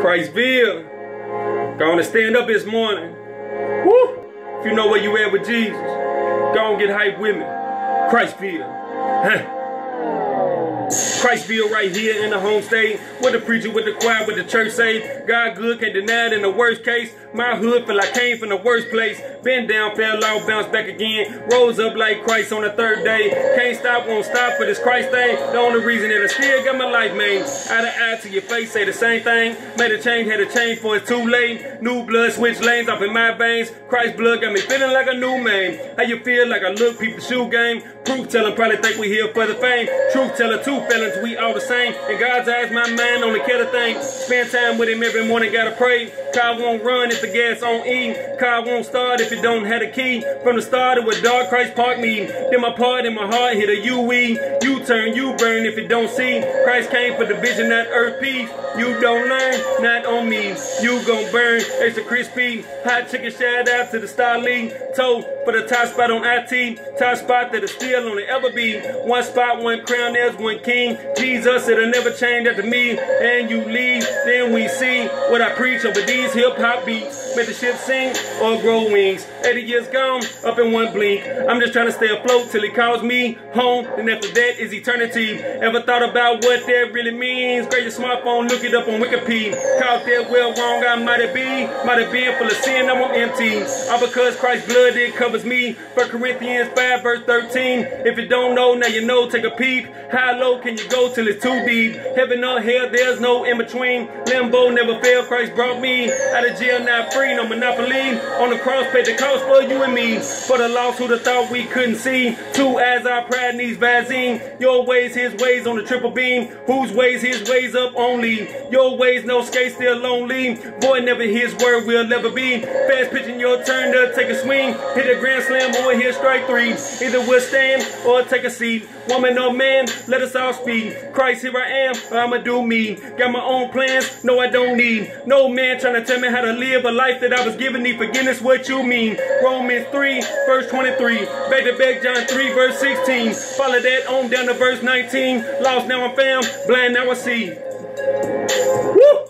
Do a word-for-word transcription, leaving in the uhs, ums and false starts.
Christville, gonna stand up this morning. Woo! If you know where you at with Jesus, go and get hype with me. Christville. Huh. Christville right here in the home state, with the preacher, with the choir, with the church say, God good, can't deny it in the worst case. My hood feel I came from the worst place. Been down, fell off, bounced back again. Rose up like Christ on the third day. Can't stop, won't stop for this Christ thing. The only reason that I still got my life made. Eye to eye to your face, say the same thing. Made a change, had a change for it's too late. New blood, switch lanes off in my veins. Christ blood got me feeling like a new man. How you feel like I look, peep the shoe game. Proof telling, probably think we here for the fame. Truth teller, two felons, we all the same. In God's eyes, my mind on the kettle thing. Spend time with him every morning, gotta pray. Car won't run if the gas on E. Car won't start if it don't have a key. From the start, it was dark, Christ parked me. Then my part in my heart hit a U-E. U-turn, you burn if it don't see. Christ came for the vision, not earth peace. You don't learn, not on me. You gon' burn, extra crispy. Hot chicken, shout out to the Star League. Told for the top spot on I T. Top spot that'll still only ever be. One spot, one crown, there's one king. Jesus, it'll never change after me. And you leave, then we see what I preach over these hip-hop beats. Make the ship sing or grow wings. eighty years gone, up in one blink. I'm just trying to stay afloat till he calls me home. And after that is eternity. Ever thought about what that really means? Grab your smartphone, look it up on Wikipedia. Caught that well wrong, I might have been. Might have been full of sin, I'm on empty. All because Christ's blood, it covers me. First Corinthians five verse thirteen. If you don't know, now you know, take a peep. How low can you go till it's too deep? Heaven or hell, there's no in between. Limbo never failed, Christ brought me out of jail, not free, no monopoly. On the cross, paid the cost for you and me. For the lost who'd have thought we couldn't see. Two as our pride needs Vaseline. Your ways, his ways on the triple beam. Whose ways, his ways up only. Your ways, no skate, still lonely. Boy, never his word will never be. Fast pitching your turn to take a swing. Hit a grand slam or hit strike three. Either withstand or take a seat. Woman or man, let us all speak. Christ, here I am, I'ma do me. Got my own plans, no I don't need. No man trying to tell me how to live a life that I was given. Need forgiveness, what you mean. Romans three, verse twenty-three. Back to back, John three, verse sixteen. Follow that on down to verse nineteen. Lost, now I'm found. Blind, now I see. Woo!